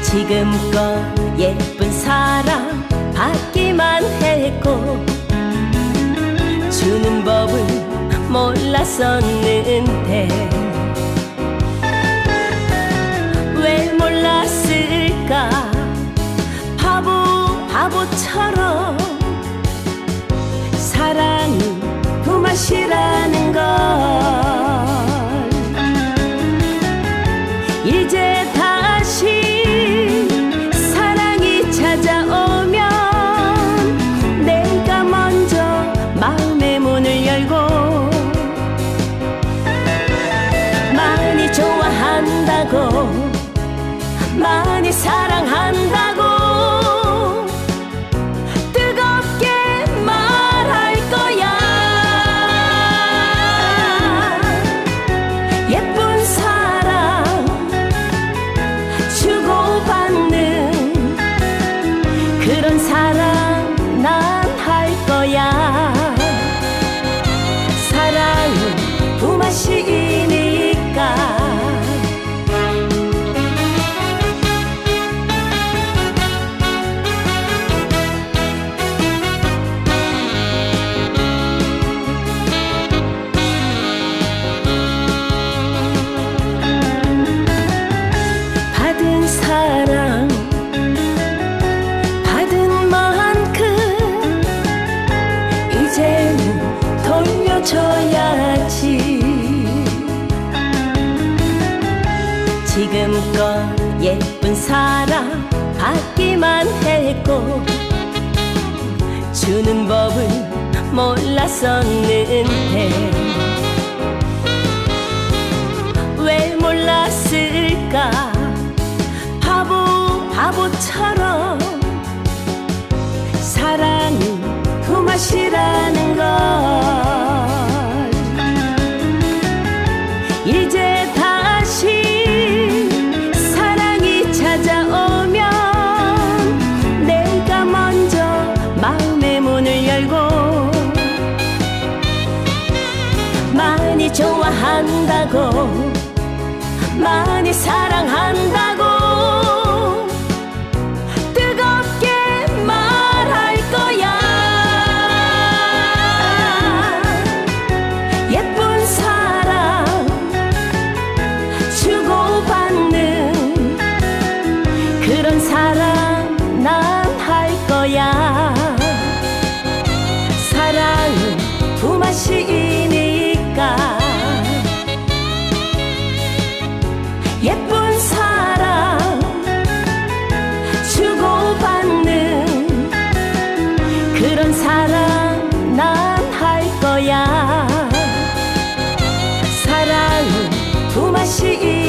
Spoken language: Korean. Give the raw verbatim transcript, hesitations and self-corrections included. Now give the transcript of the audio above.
지금껏 예쁜 사랑 받기만 했고 주는 법을 몰랐었는데 왜 몰랐을까 바보 바보처럼 사랑이 그 맛이라는 걸 이제 다시 사랑이 찾아오면 내가 먼저 마음의 문을 열고 많이 좋아한다고 많이 사랑한다고 뜨겁게 말할 거야. 예쁜 사랑 주고받는 그런 사랑 난 할 거야. 사랑은 부맛이니까. 받은 사랑 받은 만큼 이제는 돌려줘야지. 지금껏 예쁜 사랑 받기만 했고 주는 법을 몰랐었는데 왜 몰랐을까 바보 바보처럼 사랑이 그 맛이라는 걸 이제 다시 사랑이 찾아오면 내가 먼저 마음의 문을 열고 많이 좋아한다고 많이 사랑한다고 뜨겁게 말할 거야. 예쁜 사랑 주고받는 그런 사랑 난 할 거야. 사랑은 부맛이니까. 예쁜 사랑 주고받는 그런 사랑 난 할 거야. 사랑은 부맛이